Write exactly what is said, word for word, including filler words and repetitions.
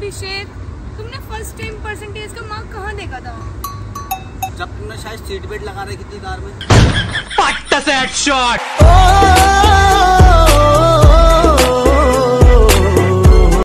अभिषेक, तुमने first time percentage का mark कहाँ देखा था? जब तुमने शायद सीट बेल्ट लगा रखी थी कार में।